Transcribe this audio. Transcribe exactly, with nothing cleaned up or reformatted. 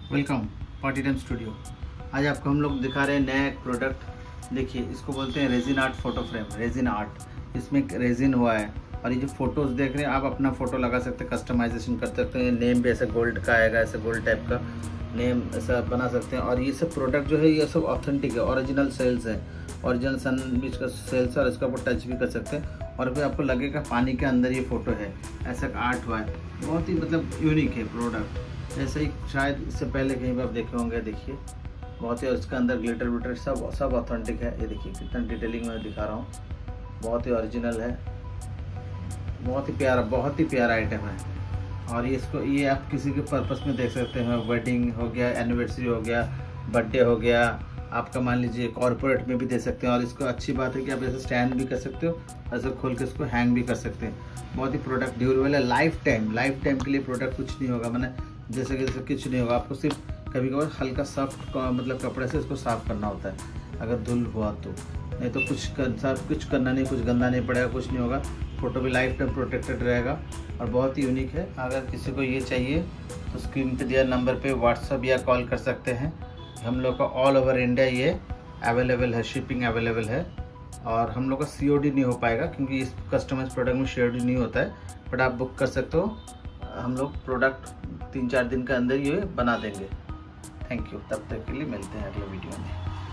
Welcome party time studio. आज आपको हम लोग दिखा रहे हैं नया एक प्रोडक्ट। देखिए, इसको बोलते हैं resin art photo frame. Resin art, इसमें रेजिन हुआ है और ये जो फोटोज देख रहे हैं आप अपना फोटो लगा सकते हैं, कस्टमाइजेशन कर सकते हैं। नेम भी ऐसा गोल्ड का आएगा, ऐसा गोल्ड टाइप का नेम ऐसा बना सकते हैं। और ये सब प्रोडक्ट जो है ये सब ऑथेंटिक है, ओरिजिनल सेल्स है, ओरिजिनल सन बीच का सेल्स है। और इसका ऊपर टच भी कर सकते हैं और फिर आपको लगेगा पानी के अंदर ये फोटो है, ऐसा आर्ट हुआ है। बहुत ही मतलब यूनिक है प्रोडक्ट। ऐसे ही शायद इससे पहले कहीं पर आप देखे होंगे। देखिए बहुत ही, और इसके अंदर ग्लिटर विटर सब सब ऑथेंटिक है। ये देखिए कितना डिटेलिंग में दिखा रहा हूँ, बहुत ही ओरिजिनल है, बहुत ही प्यारा, बहुत ही प्यारा आइटम है। और ये इसको ये आप किसी के पर्पस में देख सकते हैं। वेडिंग हो गया, एनिवर्सरी हो गया, बर्थडे हो गया, आपका मान लीजिए कॉर्पोरेट में भी दे सकते हैं। और इसको अच्छी बात है कि आप ऐसे स्टैंड भी कर सकते हो, ऐसे खोल के इसको हैंग भी कर सकते हैं। बहुत ही प्रोडक्ट ड्यूरेबल है, लाइफ टाइम लाइफ टाइम के लिए प्रोडक्ट कुछ नहीं होगा, मैंने जैसे कि जैसे कुछ नहीं होगा। आपको सिर्फ कभी कभार हल्का सॉफ्ट मतलब कपड़े से इसको साफ़ करना होता है अगर धुल हुआ तो, नहीं तो कुछ कर, कुछ करना नहीं, कुछ गंदा नहीं पड़ेगा, कुछ नहीं होगा। फ़ोटो भी लाइफ टाइम प्रोटेक्टेड रहेगा और बहुत ही यूनिक है। अगर किसी को ये चाहिए तो स्क्रीन पे दिया नंबर पे व्हाट्सअप या कॉल कर सकते हैं। हम लोग का ऑल ओवर इंडिया ये अवेलेबल है, शिपिंग अवेलेबल है। और हम लोग का सी ओ डी नहीं हो पाएगा क्योंकि इस कस्टमाइज प्रोडक्ट में सी ओ डी नहीं होता है, बट आप बुक कर सकते हो। हम लोग प्रोडक्ट तीन चार दिन के अंदर ये बना देंगे। थैंक यू, तब तक के लिए मिलते हैं अगले वीडियो में।